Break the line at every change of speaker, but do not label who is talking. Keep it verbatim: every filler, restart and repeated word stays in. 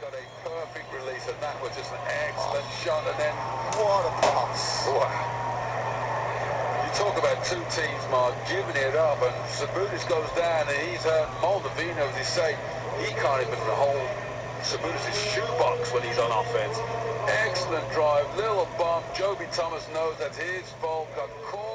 got a perfect release, and that was just an excellent shot, and then what a pass. Wow. You talk about two teams, Mark, giving it up, and Seibutis goes down, and he's hurt. Moldavino, as he say, he can't even hold Seibutis' shoebox when he's on offense. Excellent drive, little bump. Joby Thomas knows that's his fault, got caught.